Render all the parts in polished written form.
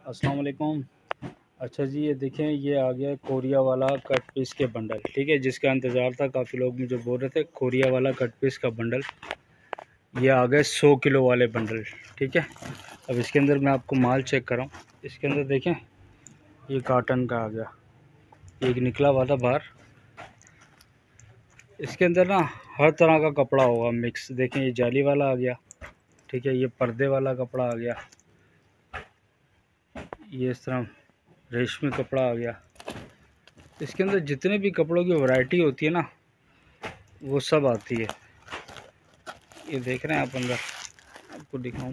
अस्सलाम वालेकुम। अच्छा जी, ये देखें, ये आ गया कोरिया वाला कट पीस के बंडल। ठीक है, जिसका इंतज़ार था, काफ़ी लोग मुझे बोल रहे थे कोरिया वाला कट पीस का बंडल। ये आ गए 100 किलो वाले बंडल। ठीक है, अब इसके अंदर मैं आपको माल चेक कर रहा हूँ। इसके अंदर देखें, ये काटन का आ गया, एक निकला हुआ था बाहर। इसके अंदर ना हर तरह का कपड़ा होगा मिक्स। देखें, ये जाली वाला आ गया। ठीक है, ये पर्दे वाला कपड़ा आ गया, ये इस तरह रेशमी कपड़ा आ गया। इसके अंदर जितने भी कपड़ों की वैरायटी होती है ना, वो सब आती है। ये देख रहे हैं आप, अंदर आपको दिखाऊं,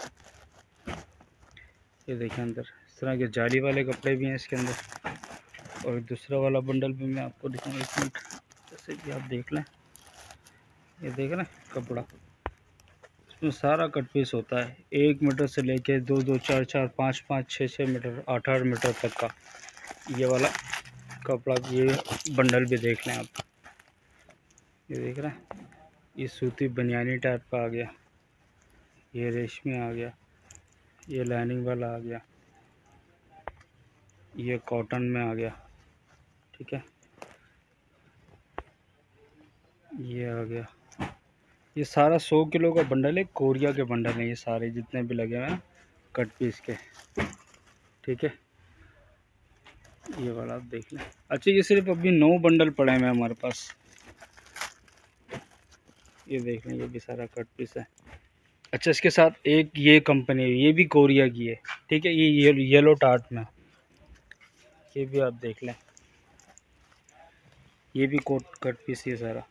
ये देखें अंदर इस तरह के जाली वाले कपड़े भी हैं इसके अंदर। और दूसरा वाला बंडल भी मैं आपको दिखाऊं, एक मिनट, जैसे कि आप देख लें। ये देख रहे हैं कपड़ा, इसमें सारा कट पीस होता है। 1 मीटर से लेके 2-2, 4-4, 5-5, 6-6 मीटर, 8-8 मीटर तक का ये वाला कपड़ा। ये बंडल भी देख लें आप, ये देख रहे हैं, ये सूती बनियानी टाइप का आ गया, ये रेशमी आ गया, ये लाइनिंग वाला आ गया, ये कॉटन में आ गया। ठीक है, ये आ गया। ये सारा 100 किलो का बंडल है, कोरिया के बंडल हैं ये सारे जितने भी लगे हुए हैं कट पीस के। ठीक है, ये वाला आप देख लें। अच्छा, ये सिर्फ अभी 9 बंडल पड़े हैं हमारे पास। ये देख लें, ये भी सारा कट पीस है। अच्छा, इसके साथ एक ये कंपनी है, ये भी कोरिया की है। ठीक है, ये येलो टार्ट में, ये भी आप देख लें, ये भी कोट कट पीस है सारा।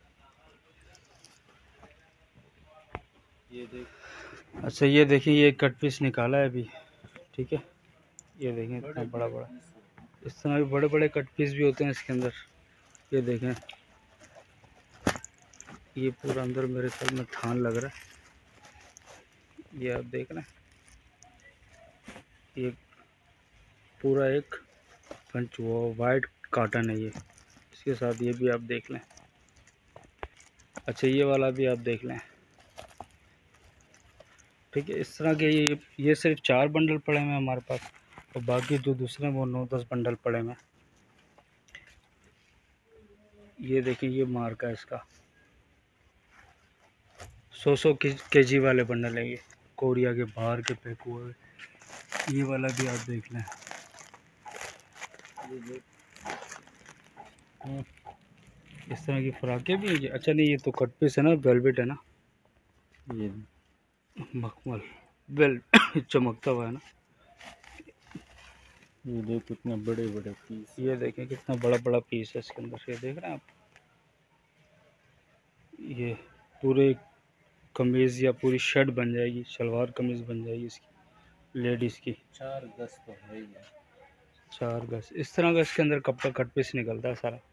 ये देख, अच्छा ये देखिए, ये कट पीस निकाला है अभी। ठीक है, ये देखें, इतना बड़ा बड़ा, इस तरह भी बड़े बड़े कट पीस भी होते हैं इसके अंदर। ये देखें, ये पूरा अंदर मेरे ख्याल में थान लग रहा है। ये आप देख रहे हैं, ये पूरा एक पंच वो वाइट काटन है ये। इसके साथ ये भी आप देख लें। अच्छा, ये वाला भी आप देख लें। ठीक है, इस तरह के ये सिर्फ 4 बंडल पड़े हुए हैं हमारे पास, और बाकी जो दूसरे वो 9-10 बंडल पड़े हुए हैं। ये देखिए, ये मार्का है इसका, 100 केजी वाले बंडल है ये, कोरिया के बाहर के पैक हुए। ये वाला भी आप देख लें। इस तरह की फ्राकें भी हैं। अच्छा नहीं, ये तो कट पीस है ना, वेलवेट है ना, ये मखमल वेल चमकता हुआ है ना। ये देख, कितने बड़े बड़े पीस, ये देखें कितना बड़ा बड़ा पीस है इसके अंदर। ये देख रहे हैं आप, ये पूरे कमीज़ या पूरी शर्ट बन जाएगी, शलवार कमीज़ बन जाएगी इसकी, लेडीज़ की। 4 गज तो है ही है, 4 गज। इस तरह का इसके अंदर कपड़ा कट पीस निकलता है सारा।